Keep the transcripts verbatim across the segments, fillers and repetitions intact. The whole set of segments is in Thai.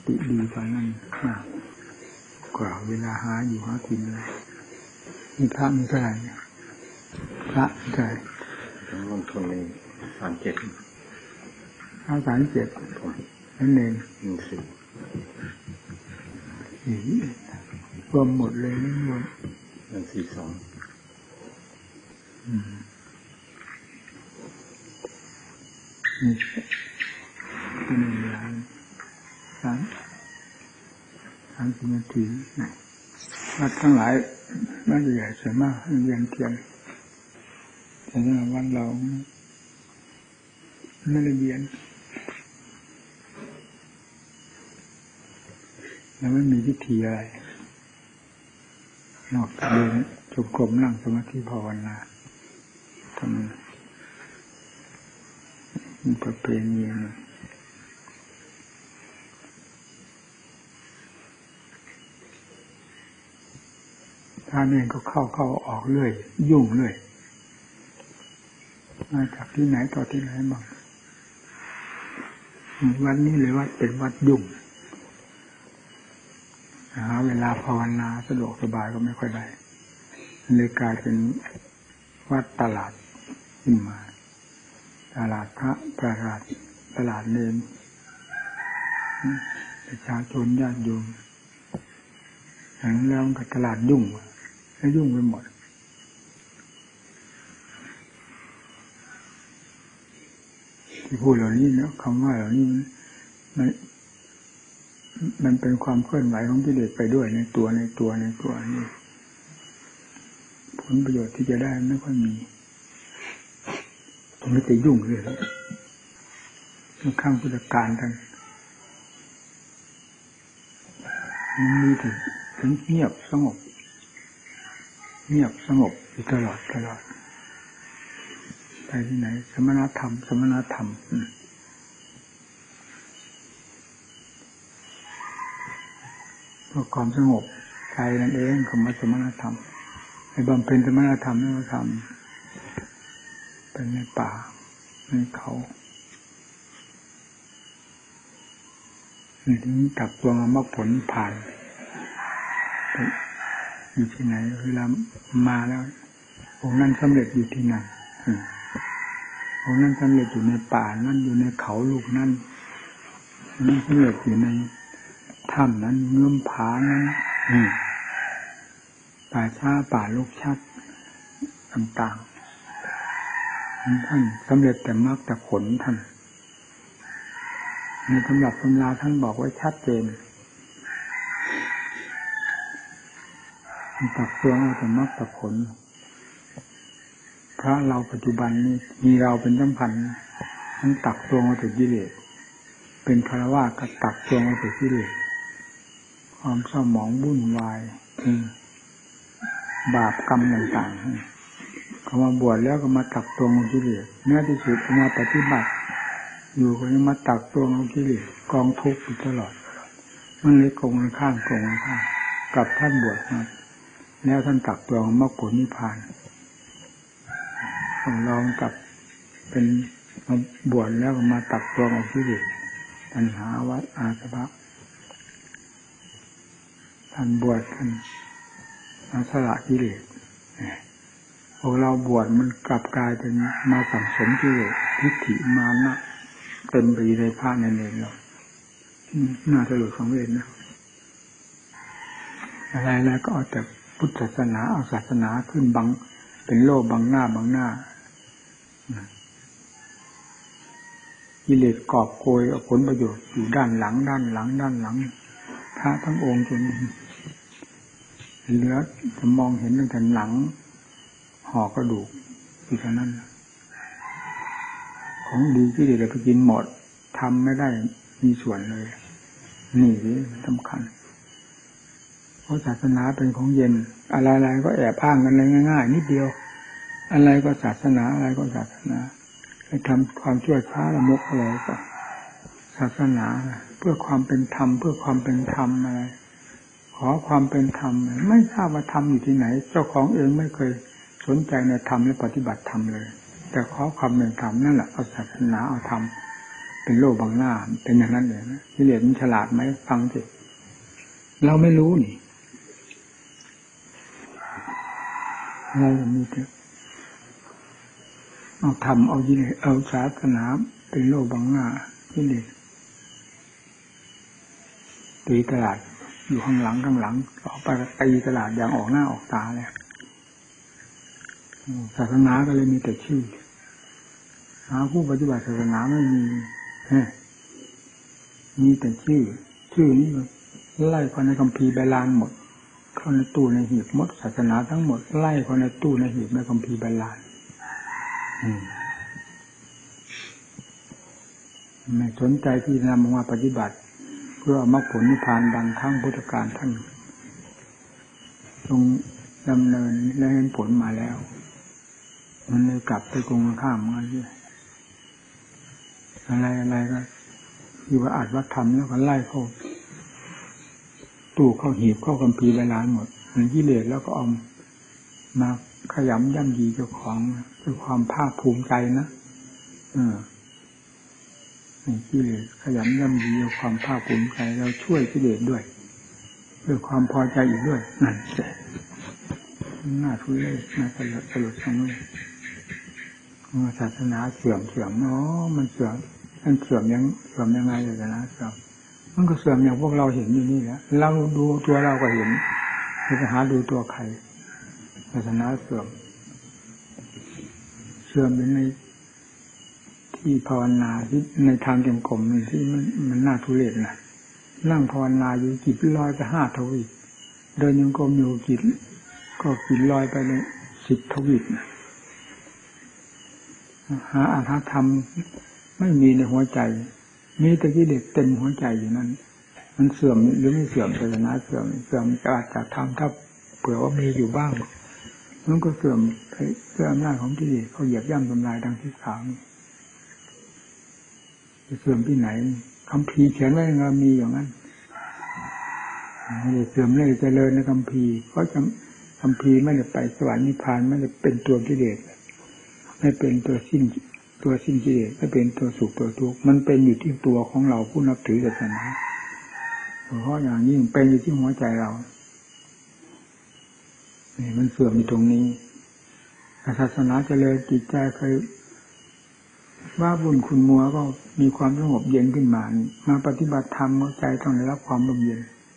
ติดีกว่านั้นมากกว่าเวลาหาอยู่หากินเลยมีพระมีเท่าไหร่พระเท่าไหร่ลงทุนในสามเจ็ดห้าสามเจ็ดนั่นเองหนึ่งสี่รวมหมดเลยนี่รวมหนึ่งสี่สองนี่เป็นหนึ่งล้านสามสามสิบนาทีวัดทั้งหลายวัดใหญ่ส่วนมากเรียนเทียนแต่สำหรับวัดเราไม่ได้เรียนแล้วไม่มีวิธีอะไรนอกจากเดินจงกรมนั่งสมาธิภาวนาทำมีประเพณีนะท่านเองก็เข้าเข้าออกเรื่อยยุ่งเรื่อยมาจากที่ไหนต่อที่ไหนบ้างวันนี้เลยว่าเป็นวัดยุ่งหาเวลาภาวนาสะดวกสบายก็ไม่ค่อยได้เลยกลายเป็นวัดตลาดขึ้นมาตลาดพระตลาดตลาดเนรประชาชนญาติโยมอย่างนั้นแล้วกับตลาดยุ่งแล้วยุ่งไปหมดที่พูดเหล่านี้เนาะคำว่าเหล่านี้มันมันเป็นความเคลื่อนไหวของกิเลสไปด้วยในตัวในตัวในตัวนี่ผลประโยชน์ที่จะได้ไม่ค่อยมีตรงนี้จะยุ่งเลยข้างพุทธการท่านมีถึงถึงเงียบสงบเงียบสงบอยู่ตลอดตลอดไปที่ไหนสมณธรรมสมณธรรมเพื่อความสงบใจนั่นเองคำว่าสมณธรรมให้บำเพ็ญสมณธรรมนี่เราทำเป็นในป่าในเขาถึงตักตวงมรรคผลผ่านอยู่ที่ไหนเวลามาแล้วองค์นั้นสำเร็จอยู่ที่นั่นองค์นั้นสำเร็จอยู่ในป่านั่นอยู่ในเขาลูกนั่นนั่นสำเร็จอยู่ในถ้ำนั้นเงื่อมผานั้นป่าช้าป่าลูกชัดต่างๆท่านสำเร็จแต่มรรคแต่ผลท่านในตำรับตำราท่านบอกไว้ชัดเจนตักตวงเอาแต่มรรคแต่ผลพระเราปัจจุบันนี้มีเราเป็นสำคัญท่านตักตวงเอาแต่กิเลสเป็นฆราวาสก็ตักตวงเอาแต่กิเลสความเศร้าหมองวุ่นวายบาปกรรมต่างๆเขามาบวชแล้วก็มาตักตวงเอากิเลสเนื้อที่สุดมาปฏิบัติอยู่ก็ยังมาตักตวงเอากิเลสกองทุกข์อยู่ตลอดมันเลยโกงเลยข้างโกงเลยข้างกับท่านบวชมาแล้วท่านตักตวงมรรคผลนิพพานต้องลองกับเป็นมาบวชแล้วก็มาตักตวงเอากิเลสปัญหาวัฏอาสวะท่านบวชท่านอาสละกิเลสพวกเราบวชมันกลับกลายเป็นมาสั่งสมกิเลสทิฏฐิมานะเต็มไปในพระในเนรเราน่าสลดสังเวชนะอะไรแล้วก็เอาแต่พุทธศาสนาเอาศาสนาขึ้นบังเป็นโลกบังหน้าบังหน้ากิเลสกอบโกยเอาผลประโยชน์อยู่ด้านหลังด้านหลังด้านหลังพระทั้งองค์จนเหลือจะมองเห็นตั้งแต่หลังห่อกระดูกอยู่เท่านั้นของดีที่เด็กไปกินหมดทำไม่ได้มีส่วนเลยนี่สำคัญเพราะศาสนาเป็นของเย็นอะไรๆก็แอบอ้างกันเลยง่ายๆนิดเดียวอะไรก็ศาสนาอะไรก็ศาสนาไปทำความชั่วช้าละมกอะไรก็ศาสนาเพื่อความเป็นธรรมเพื่อความเป็นธรรมอะไรขอความเป็นธรรมไม่ทราบว่าธรรมอยู่ที่ไหนเจ้าของเองไม่เคยสนใจในธรรมและปฏิบัติธรรมเลยแต่ขอความเป็นธรรมนั่นแหละเอาศาสนาเอาธรรมเป็นโลกบังหน้าเป็นอย่างนั้นเลยนะกิเลสมันฉลาดไหมฟังสิเราไม่รู้นี่เราจะมีแต่เอาทำเอายิเลสเอาศาสนาเป็นโลกบังหน้ากิเลสตีตลาดอยู่ข้างหลังข้างหลังออกไปตีตลาดอย่างออกหน้าออกตาเลยศาสนาก็เลยมีแต่ชื่อหาผู้ปฏิบัติศาสนาไม่มีมีแต่ชื่อชื่อนี้ไล่คนในคัมภีร์ใบลานหมดเข้าในตู้ในหีบหมดศาสนาทั้งหมดไล่คนในตู้ในหีบในคัมภีร์ใบลานไม่สนใจที่นำมาปฏิบัติเพื่อมรรคผลนิพพานดังทั้งพุทธการท่านทรงดำเนินและเห็นผลมาแล้วมันเลยกลับไปตรงข้ามกันด้วยอะไรอะไรก็อยู่ว่าอาจวัดธรรมแล้วก็ไล่เข้าตู้เข้าหีบเข้าคัมภีร์ใบลานหมดมันกิเลสแล้วก็เอามาขยำย่ำยีเจ้าของด้วยความภาคภูมิใจนะเออกิเลสขยำย่ำยีด้วยความภาคภูมิใจเราช่วยกิเลสด้วยด้วยความพอใจอีกด้วยนั่นแหละน่าทุเรศน่าสลดสลดทั้งนั้นศาสนาเสื่อมเสื่อมเนาะมันเสื่อมมันเสื่อมยังเสื่อมยังไงศาสนาเสื่อมมันก็เสื่อมอย่างพวกเราเห็นอยู่นี่แหละเราดูตัวเราก็เห็นจะหาดูตัวใครศาสนาเสื่อมเสื่อมอยู่ในที่ภาวนาที่ในทางจงกรมที่มันมันน่าทุเรศนะนั่งภาวนาอยู่จิตลอยไปห้าทวีปเดินจงกรมอยู่จิตก็จิตลอยไปในสิบทวีปนะหาอาหารธรรมไม่มีในหัวใจมีแต่กิเลสเต็มหัวใจอยู่นั้นมันเสื่อมหรือไม่เสื่อมศาสนาเสื่อมเสื่อมจากจากธรรมถ้าเผื่อว่ามีอยู่บ้างมันก็เสื่อมไปด้วยอำนาจของกิเลสเขาเหยียบย่ำทำลายดังที่กล่าวนี้จะเสื่อมที่ไหนคัมภีร์เขียนไว้ก็มีอย่างนั้นไม่ได้เสื่อมเลยเจริญในคัมภีร์เพราะคัมภีร์ไม่ได้ไปสวรรค์นิพพานไม่ได้เป็นตัวกิเลสไม่เป็นตัวสิ้นตัวสิ้นกิเลสไม่เป็นตัวสุขตัวทุกข์มันเป็นอยู่ที่ตัวของเราผู้นับถือศาสนาเพราะอย่างยิ่งเป็นอยู่ที่หัวใจเรานี่มันเสื่อมอยู่ตรงนี้ศาสนาเจริญจิตใจเคยว่าบุญคุณมัวก็มีความสงบเย็นขึ้นมามาปฏิบัติธรรมใจต้องได้รับความร่มเย็น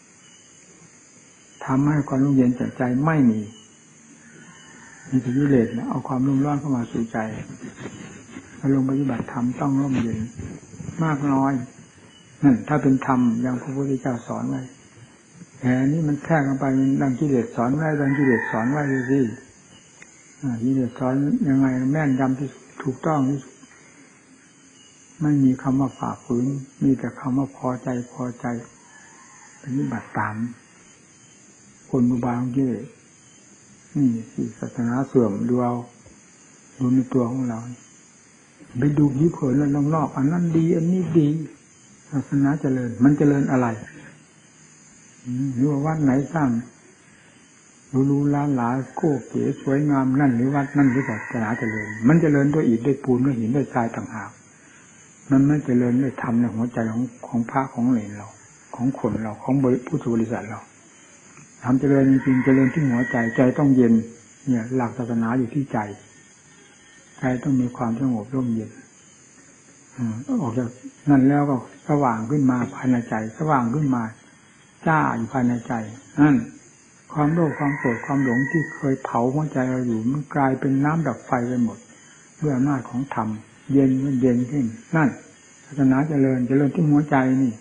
ทำให้ความร่มเย็นจากใจไม่มีมีแต่กิเลสนะเอาความรุ่มร้อนเข้ามาสู่ใจมาลงปฏิบัติธรรมต้องร่มเย็นมากน้อยนั่นถ้าเป็นธรรมอย่างพระพุทธเจ้าสอนไว้แต่นี่มันแทรกกันไปดังกิเลสสอนไว้ดังกิเลสสอนไว้ดูสิกิเลสสอนยังไงแม่นยำที่ถูกต้องที่ไม่มีคำว่าฝ่าฝืนมีแต่คำว่าพอใจพอใจปฏิบัติตามคนบุบาของกิเลสนี่สิศาสนาเสื่อมดูเอาดูในตัวของเราไปดูผิวเผินแล้วนอกๆอันนั้นดีอันนี้ดีศาสนาเจริญมันเจริญอะไรหรือว่าวัดไหนสร้างรู้ๆล้านหลาโก้เก๋สวยงามนั่นหรือวัดนั่นหรือศาสนาเจริญมันเจริญด้วยอิฐด้วยปูนด้วยหินด้วยทรายต่างหากมันไม่เจริญด้วยธรรมในหัวใจของของพระของเหลนเราของคนเราของผู้บริษัทเราทำเจริญจริงๆเจริญที่หัวใจใจต้องเย็นเนี่ยหลักศาสนาอยู่ที่ใจใจต้องมีความสงบร่มเย็นออกจากนั่นแล้วก็สว่างขึ้นมาภายในใจสว่างขึ้นมาจ้าอยู่ภายในใจนั่นความโลภความโกรธความหลงที่เคยเผาหัวใจเราอยู่มันกลายเป็นน้ำดับไฟไปหมดด้วยอำนาจของธรรมเย็นมันเย็นขึ้นนั่นศาสนาเจริญเจริญที่หัวใจนี่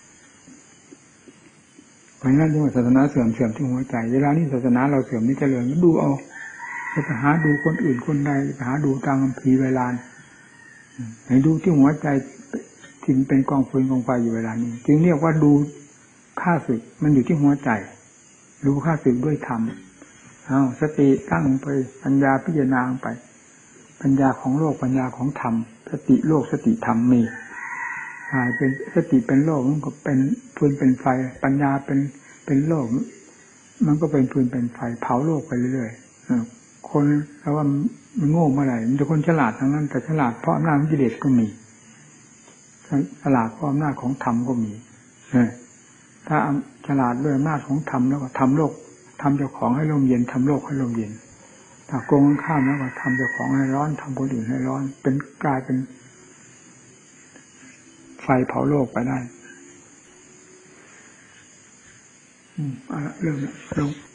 เพราะงั้นที่ว่าศาสนาเสื่อมเสื่อมที่หัวใจเวลานี้ศาสนาเราเสื่อมนี่เจริญก็ดูเอาจะไปหาดูคนอื่นคนใดไปหาดูตามคัมภีร์เวลาให้ดูที่หัวใจที่เป็นกองฟืนกองไฟอยู่เวลานี้จึงเรียกว่าดูข้าศึกมันอยู่ที่หัวใจดูข้าศึกด้วยธรรมเอาสติตั้งไปปัญญาพิจารณาไปปัญญาของโลกปัญญาของธรรมสติโลกสติธรรมมีอ่าเป็นสติเป็นโลกมันก็เป็นฟืนเป็นไฟปัญญาเป็นเป็นโลกมันก็เป็นฟืนเป็นไฟเผาโลกไปเรื่อยๆคนแล้วว่ามันโง่เมื่อไหร่มันจะคนฉลาดทั้งนั้นแต่ฉลาดเพราะอำนาจกิเลสก็มีฉลาดเพราะอำนาจของธรรมก็มีถ้าฉลาดด้วยอำนาจของธรรมแล้วก็ทำโลกทำเจ้าของให้ลมเย็นทำโลกให้ลมเย็นถ้าโกงข้ามแล้วก็ทำเจ้าของให้ร้อนทำคนอื่นให้ร้อนเป็นกลายเป็นไฟเผาโลกไปได้อืมเอาละเรื่องเรา